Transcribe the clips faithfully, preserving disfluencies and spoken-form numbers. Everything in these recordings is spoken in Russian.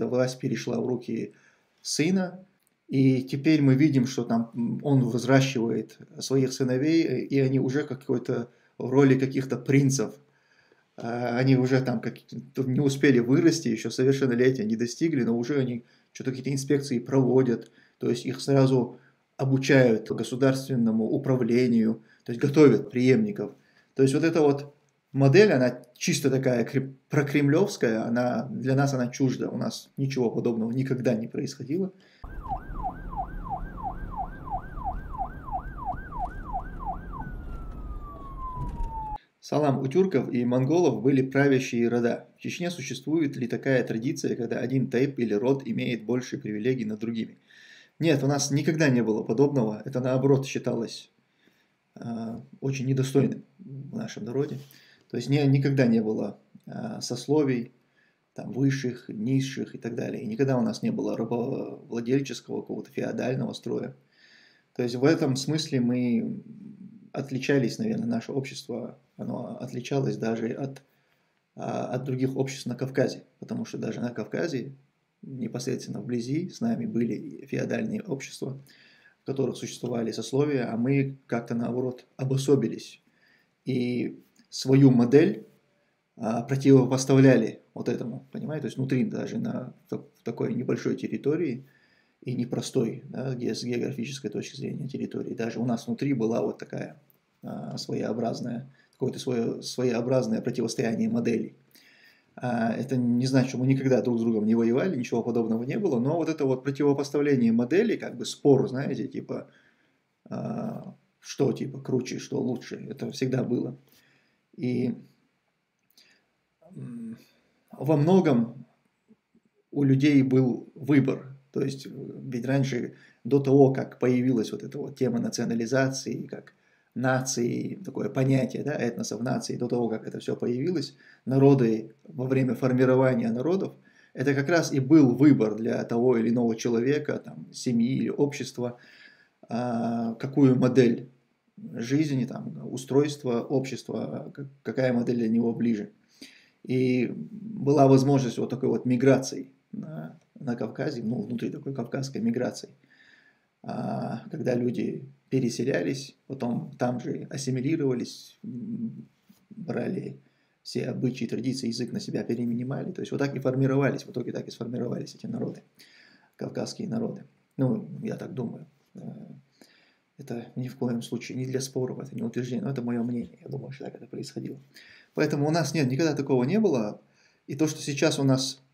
эта власть перешла в руки сына, и теперь мы видим, что там он взращивает своих сыновей, и они уже какой-то в роли каких-то принцев. А, Они уже там как, не успели вырасти, еще совершеннолетия не достигли, но уже они что-то какие-то инспекции проводят, то есть их сразу обучают государственному управлению, то есть готовят преемников. То есть вот эта вот модель, она чисто такая кре- прокремлевская, она, для нас она чужда, у нас ничего подобного никогда не происходило. Салам, у тюрков и монголов были правящие рода. В Чечне существует ли такая традиция, когда один тайп или род имеет больше привилегий над другими? Нет, у нас никогда не было подобного. Это наоборот считалось а, очень недостойным в нашем народе. То есть не, никогда не было а, сословий, там, высших, низших и так далее. И никогда у нас не было рабовладельческого, какого-то феодального строя. То есть в этом смысле мы отличались, наверное, наше общество, оно отличалось даже от, а, от других обществ на Кавказе, потому что даже на Кавказе, непосредственно вблизи, с нами были феодальные общества, в которых существовали сословия, а мы как-то наоборот обособились и свою модель а, противопоставляли вот этому, понимаете, то есть внутри даже на в такой небольшой территории и непростой, да, с географической точки зрения территории. Даже у нас внутри была вот такая а, своеобразная, какое-то свое, своеобразное противостояние моделей. А, это не значит, что мы никогда друг с другом не воевали, ничего подобного не было, но вот это вот противопоставление моделей, как бы спор, знаете, типа, а, что типа круче, что лучше, это всегда было. И м, во многом у людей был выбор. То есть, ведь раньше, до того, как появилась вот эта вот тема национализации, как нации, такое понятие, да, этносов нации, до того, как это все появилось, народы во время формирования народов, это как раз и был выбор для того или иного человека, там, семьи или общества, а, какую модель жизни, там, устройства общества, какая модель для него ближе. И была возможность вот такой вот миграции на, на Кавказе, ну, внутри такой кавказской миграции, а, когда люди переселялись, потом там же ассимилировались, брали все обычаи, традиции, язык на себя перенимали. То есть вот так и формировались, в итоге так и сформировались эти народы, кавказские народы. Ну, я так думаю. Это ни в коем случае не для споров, это не утверждение, но это мое мнение. Я думаю, что так это происходило. Поэтому у нас нет, никогда такого не было. И то, что сейчас у нас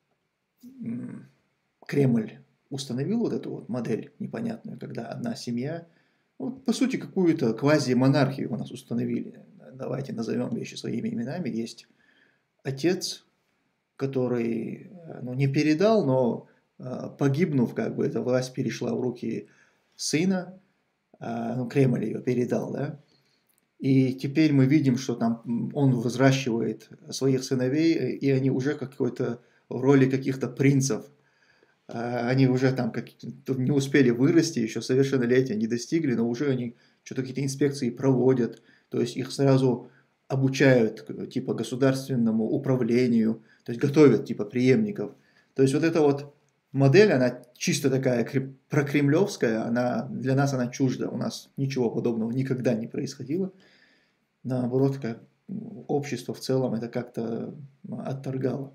Кремль установил вот эту вот модель непонятную, когда одна семья, ну, по сути, какую-то квази-монархию у нас установили. Давайте назовем вещи своими именами. Есть отец, который, ну, не передал, но погибнув, как бы эта власть перешла в руки сына, ну, Кремль ее передал, да, и теперь мы видим, что там он взращивает своих сыновей, и они уже какой-то в роли каких-то принцев. А, Они уже там как, не успели вырасти, еще совершеннолетия не достигли, но уже они что-то какие-то инспекции проводят. То есть их сразу обучают типа государственному управлению, то есть готовят типа преемников. То есть вот эта вот модель, она чисто такая кре- прокремлевская, она, для нас она чужда, у нас ничего подобного никогда не происходило. Наоборот, как общество в целом это как-то отторгало.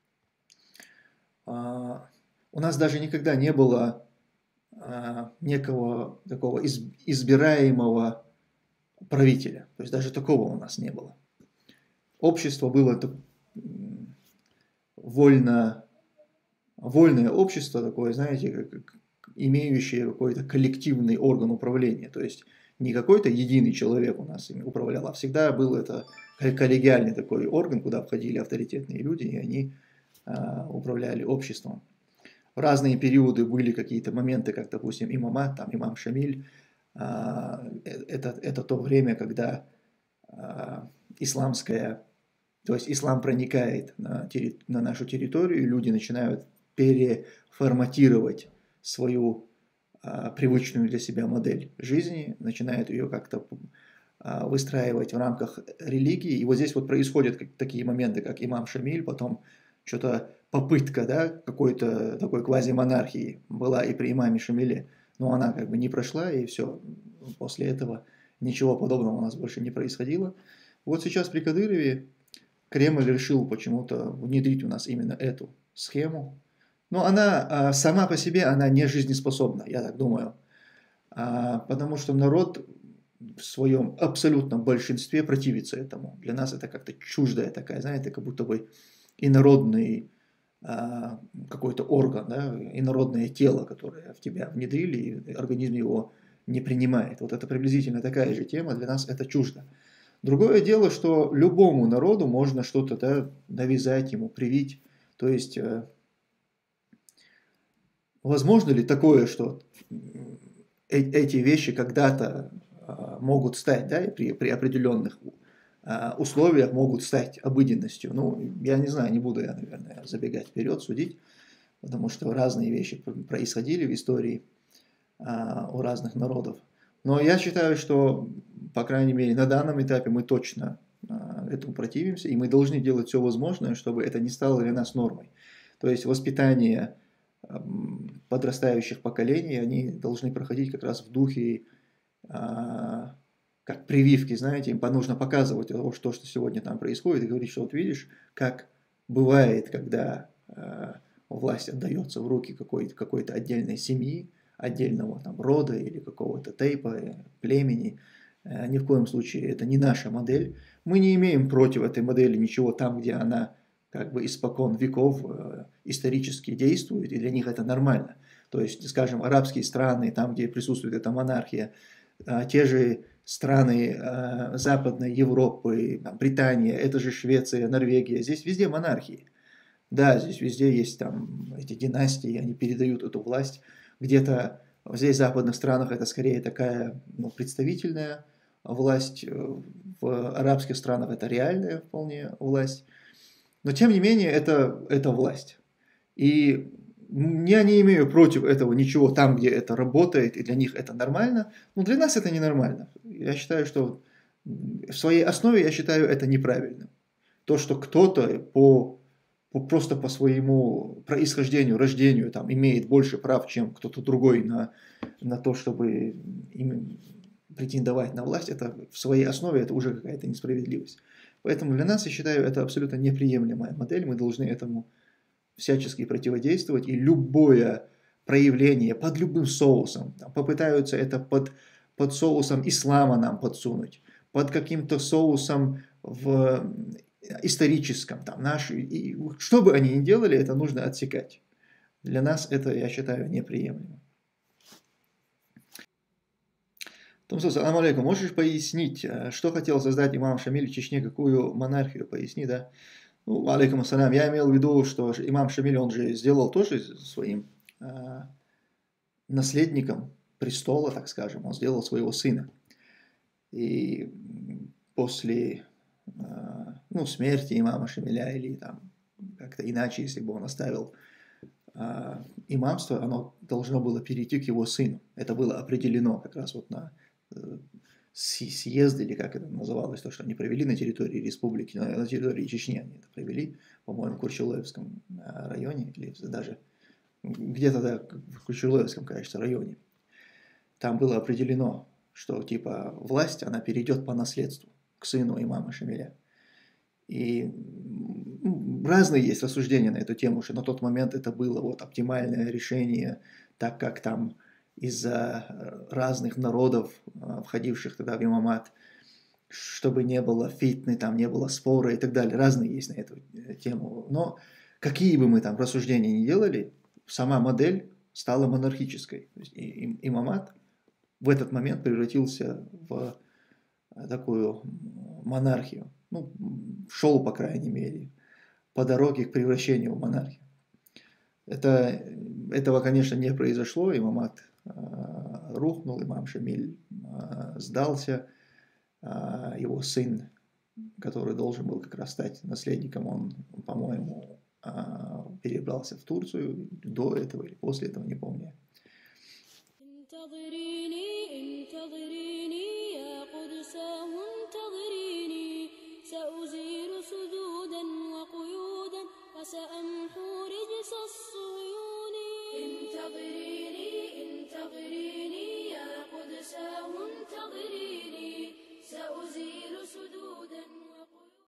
А, У нас даже никогда не было а, некого такого из- избираемого правителя. То есть даже такого у нас не было. Общество было так, м, вольно, вольное общество такое, знаете, как, как имеющее какой-то коллективный орган управления. То есть не какой-то единый человек у нас ими управлял, а всегда был это коллегиальный такой орган, куда входили авторитетные люди, и они а, управляли обществом. В разные периоды были какие-то моменты, как, допустим, имамат, там, имам Шамиль. А, э, это, это то время, когда а, исламская, то есть ислам проникает на, терри, на нашу территорию, и люди начинают переформатировать свою а, привычную для себя модель жизни, начинают ее как-то а, выстраивать в рамках религии. И вот здесь вот происходят такие моменты, как имам Шамиль, потом что-то попытка, да, какой-то такой квазимонархии была и при имаме Шамиле, но она как бы не прошла, и все, после этого ничего подобного у нас больше не происходило. Вот сейчас при Кадырове Кремль решил почему-то внедрить у нас именно эту схему, но она а, сама по себе, она не жизнеспособна, я так думаю, а, потому что народ в своем абсолютном большинстве противится этому. Для нас это как-то чуждая такая, знаете, как будто бы инородный а, какой-то орган, да, инородное тело, которое в тебя внедрили, и организм его не принимает. Вот это приблизительно такая же тема, для нас это чуждо. Другое дело, что любому народу можно что-то, да, навязать ему, привить. То есть, э, возможно ли такое, что э эти вещи когда-то э, могут стать, да, при, при определенных э, условиях могут стать обыденностью? Ну, я не знаю, не буду я, наверное, забегать вперед, судить, потому что разные вещи происходили в истории э, у разных народов. Но я считаю, что, по крайней мере, на данном этапе мы точно э, этому противимся, и мы должны делать все возможное, чтобы это не стало для нас нормой. То есть воспитание подрастающих поколений, они должны проходить как раз в духе, а, как прививки, знаете, им нужно показывать то, что, что сегодня там происходит, и говорить, что вот видишь, как бывает, когда а, власть отдается в руки какой-то какой отдельной семьи, отдельного там рода или какого-то тейпа, племени. А, ни в коем случае это не наша модель. Мы не имеем против этой модели ничего там, где она как бы испокон веков э, исторически действует, и для них это нормально. То есть, скажем, арабские страны, там, где присутствует эта монархия, э, те же страны э, Западной Европы, там, Британия, это же Швеция, Норвегия, здесь везде монархии. Да, здесь везде есть там эти династии, они передают эту власть. Где-то здесь в западных странах это скорее такая, ну, представительная власть, в арабских странах это реальная вполне власть. Но тем не менее, это, это власть. И я не имею против этого ничего там, где это работает, и для них это нормально. Но для нас это ненормально. Я считаю, что в своей основе я считаю это неправильным. То, что кто-то по, по, просто по своему происхождению, рождению там, имеет больше прав, чем кто-то другой на, на то, чтобы им претендовать на власть, это в своей основе это уже какая-то несправедливость. Поэтому для нас, я считаю, это абсолютно неприемлемая модель, мы должны этому всячески противодействовать, и любое проявление под любым соусом, там, попытаются это под, под соусом ислама нам подсунуть, под каким-то соусом в историческом, там, наш, и, что бы они ни делали, это нужно отсекать. Для нас это, я считаю, неприемлемо. Тумсус, салам алейкум, можешь пояснить, что хотел создать имам Шамиль в Чечне, какую монархию, поясни, да? Ну, алейкум ассалям, я имел в виду, что имам Шамиль, он же сделал тоже своим э, наследником престола, так скажем, он сделал своего сына. И после э, ну, смерти имама Шамиля или там как-то иначе, если бы он оставил э, имамство, оно должно было перейти к его сыну. Это было определено как раз вот на съезд, или как это называлось, то, что они провели на территории республики, на территории Чечни они это провели, по-моему, в Курчулоевском районе, или даже где-то, да, в Курчулоевском, кажется, районе. Там было определено, что типа власть, она перейдет по наследству к сыну имама Шамиля. И ну, разные есть рассуждения на эту тему, что на тот момент это было вот оптимальное решение, так как там из-за разных народов, входивших тогда в имамат, чтобы не было фитны, там не было спора и так далее. Разные есть на эту тему. Но какие бы мы там рассуждения ни делали, сама модель стала монархической. То есть имамат в этот момент превратился в такую монархию. Ну, шел, по крайней мере, по дороге к превращению в монархию. Это, этого, конечно, не произошло. Имамат рухнул, имам Шамиль сдался, его сын, который должен был как раз стать наследником, он, по-моему, перебрался в Турцию до этого или после этого, не помню. سأمحو رجس الصهيون انتظري